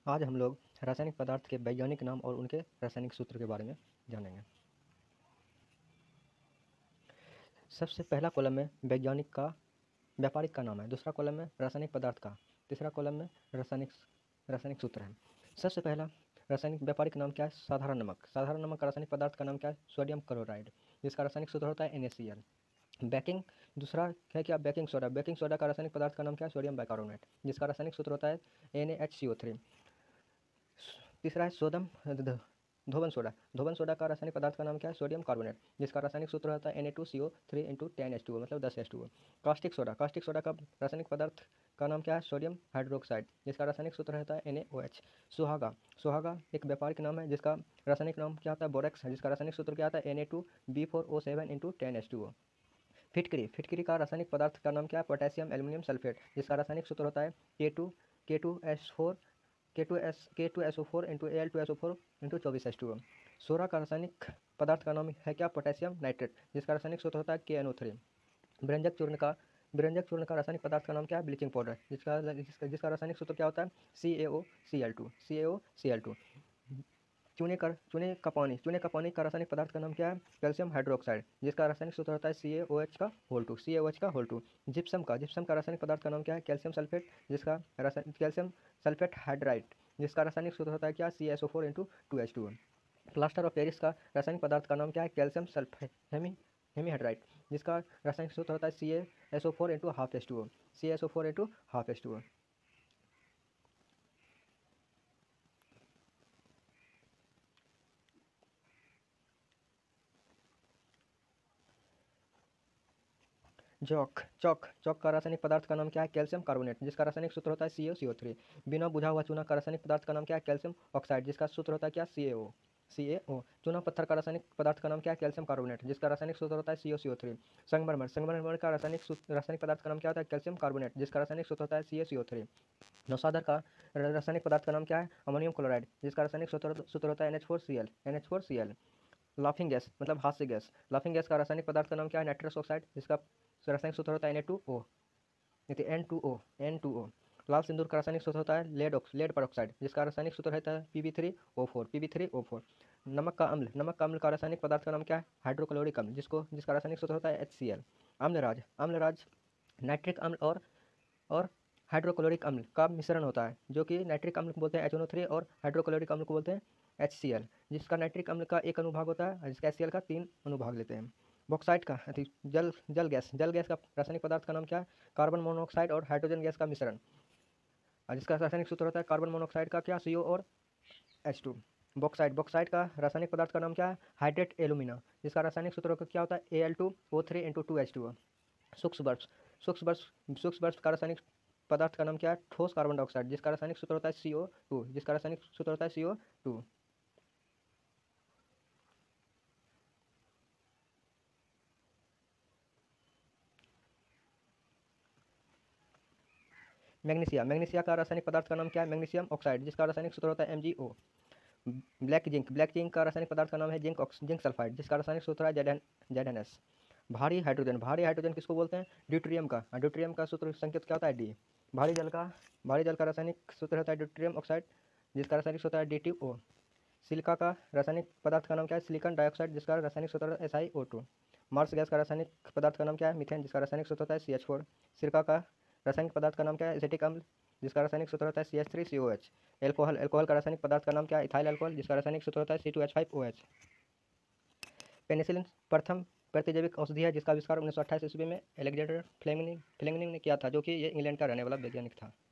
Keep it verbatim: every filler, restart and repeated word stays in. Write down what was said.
आज हम लोग रासायनिक पदार्थ के वैज्ञानिक नाम और उनके रासायनिक सूत्र के बारे में जानेंगे। सबसे पहला कॉलम में वैज्ञानिक का व्यापारिक का नाम है, दूसरा कॉलम में रासायनिक पदार्थ का, तीसरा कॉलम में रासायनिक रासायनिक सूत्र है। सबसे पहला रासायनिक व्यापारिक नाम क्या है? साधारण नमक। साधारण नमक का रासायनिक पदार्थ का नाम क्या है? सोडियम क्लोराइड, जिसका रासायनिक सूत्र होता है N A C L. Baking दूसरा है क्या? Baking soda. बेकिंग सोडा का रासायनिक पदार्थ का नाम क्या है? सोडियम बाइकार्बोनेट, जिसका रासायनिक सूत्र होता है N A H C O three. तीसरा है सोडम धोवन सोडा। धोवन सोडा का रासायनिक पदार्थ का नाम क्या है? सोडियम कार्बोनेट, जिसका रासायनिक सूत्र होता है N A two C O three into ten H two O, मतलब दस H two O. Caustic soda. Caustic soda का रासायनिक पदार्थ का नाम क्या है? सोडियम हाइड्रोक्साइड, जिसका रासायनिक सूत्र होता है एन ए ओ एच। सुहागा। सुहागा एक व्यापारिक नाम है जिसका रासायनिक नाम क्या होता है? बोरेक्स, जिसका रासायनिक सूत्र क्या आता है? N A two B four O seven into ten H two O. फिटकरी। फिटकरी का रासायनिक पदार्थ का नाम क्या है? पोटेशियम एल्यूमिनियम सल्फेट, जिसका रासायनिक सूत्र होता है K two K two S four K two S K two S O four into A L two S O four into चौबीस एच टू ओ। सोरा का रासायनिक पदार्थ का नाम है क्या? पोटेशियम नाइट्रेट, जिसका रासायनिक सूत्र होता है के एन ओ थ्री। व्यंजक चूर्ण का व्यंजक चूर्ण का रासायनिक पदार्थ का नाम क्या है? ब्लीचिंग पाउडर, जिसका जिसका जिसका रासायनिक सूत्र क्या होता है? C A O C L two C A O C L two. चूने का चूने का पानी चूने का पानी का रासायनिक पदार्थ का नाम क्या है? कैल्शियम हाइड्रोक्साइड, जिसका रासायनिक सूत्र होता है सी ए ओ एच का whole two C A O H का होल टू। जिप्सम का जिप्सम का रासायनिक पदार्थ का नाम क्या है? कैल्शियम सल्फेट, जिसका रासायनिक कैल्शियम सल्फेट हाइड्राइड, जिसका रासायनिक सूत्र होता है क्या? C S O four into two H two O. Plaster of Paris का रासायनिक पदार्थ का नाम क्या है? कैल्शियम सल्फेट हेमी हेमीहाइड्राइड, जिसका रासायनिक सूत्र होता है C S O four into half H two O C S O four into half H two O. Chalk chalk chalk का रासायनिक पदार्थ का नाम क्या है? कैल्शियम कार्बोनेट, जिसका रासायनिक सूत्र होता है सी ओ सी ओ थ्री। बिना बुझा हुआ चूना का रासायनिक पदार्थ का नाम क्या है? कैल्शियम ऑक्साइड, जिसका सूत्र होता है क्या? सी ए ओ सी ए ओ। चूना पत्थर का रासायनिक पदार्थ का नाम क्या है? कैल्शियम कार्बोनेट, जिसका रासायनिक सूत्र होता है सी ओ सी ओ थ्री। संगमरमर संगमरमर का रासायनिक रासायनिक पदार्थ का नाम क्या होता है? कैल्शियम कार्बोनेट, जिसका रासायनिक सूत्र होता है सी ए सी ओ थ्री। नौसादर का रासायनिक पदार्थ का नाम क्या है? अमोनियम क्लोराइड, जिसका रासायनिक सूत्र सूत्र होता है N H four C L N H four C L. Laughing gas मतलब हास्य गैस लाफिंग गैस का रासायनिक पदार्थ का नाम क्या है? नाइट्रस ऑक्साइड, जिसका रासायनिक सूत्र होता है N A two O N two O N two O. लाल सिंदूर का रासायनिक सूत्र होता है लेड लेड परऑक्साइड, जिसका रासायनिक सूत्र होता है P B three O four P B three O four. नमक का अम्ल नमक का अम्ल का रासायनिक पदार्थ का नाम क्या है? हाइड्रोक्लोरिक अम्ल, जिसको जिसका रासायनिक सूत्र होता है एच सी एल। अम्लराज अम्लराज नाइट्रिक अम्ल और और हाइड्रोक्लोरिक अम्ल का मिश्रण होता है, जो कि नाइट्रिक अम्ल को बोलते हैं एच एन ओ थ्री और हाइड्रोक्लोरिक अम्ल को बोलते हैं एच सी एल, जिसका नाइट्रिक अम्ल का एक अनुभाग होता है और जिसका एच सी एल का तीन अनुभाग लेते हैं। बॉक्साइट का अति जल जल गैस जल गैस का रासायनिक पदार्थ का नाम क्या है? कार्बन मोनोऑक्साइड और हाइड्रोजन गैस का मिश्रण, और जिसका रासायनिक सूत्र होता है कार्बन मोनोऑक्साइड का क्या? सी ओ और एच टू। बॉक्साइट बॉक्साइट का रासायनिक पदार्थ का नाम क्या है? हाइड्रेट एलुमिना, जिसका रासायनिक सूत्र क्या होता है? A L two O three into two H two O. सूक्ष्म बर्फ सूक्ष्म बर्फ सूक्ष्म बर्फ का रासायनिक पदार्थ का नाम क्या है? ठोस कार्बन डाइऑक्साइड, जिसका रासायनिक सूत्र होता है सी ओ टू जिसका रासायनिक सूत्र होता है C O two. Magnesia magnesia का रासायनिक पदार्थ का नाम क्या है? मैग्नीशियम ऑक्साइड, जिसका रासायनिक सूत्र होता है M G O. Black zinc black zinc का रासायनिक पदार्थ का नाम है जिंक जिंक सल्फाइड, जिसका रासायनिक सूत्र है जेड जेड एन एस। भारी हाइड्रोजन भारी हाइड्रोजन किसको बोलते हैं? ड्यूटेरियम का ड्यूटेरियम का सूत्र संकेत क्या होता है? डी। भारी जल का भारी जल का रासायनिक सूत्र होता है ड्यूटेरियम ऑक्साइड, जिसका रासायनिक सूत्र है डी टी ओ। सिलिका का रासायनिक पदार्थ का नाम क्या है? सिलिकॉन डाइऑक्साइड, जिसका रासायनिक सूत्र है S I O two. Marsh gas का रासायनिक पदार्थ का नाम क्या है? मीथेन, जिसका रासायनिक सूत्र होता है सी एच फोर। सिरका का रासायनिक पदार्थ का नाम क्या है? एसिटिक अम्ल, जिसका रासायनिक सूत्र होता है C H three C O H. Alcohol alcohol का रासायनिक पदार्थ का नाम क्या है? इथाइल अल्कोहल, जिसका रासायनिक सूत्र होता है C two H five O H. Penicillin प्रथम प्रतिजैविक औषधि है, जिसका आविष्कार उन्नीस सौ अट्ठाईस ईस्वी में अलेक्जेंडर फ्लेमिंग फ्लेमिंग ने किया था, जो कि ये इंग्लैंड का रहने वाला वैज्ञानिक था।